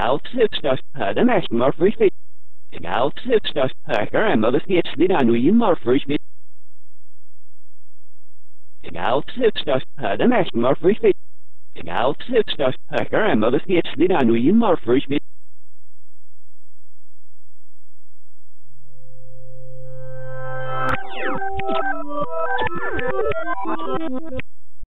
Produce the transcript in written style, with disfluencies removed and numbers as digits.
Leapster hade mest morfrisbit. Leapster höger emot det anu i morfrisbit. Leapster hade mest morfrisbit. Leapster höger emot det anu i morfrisbit.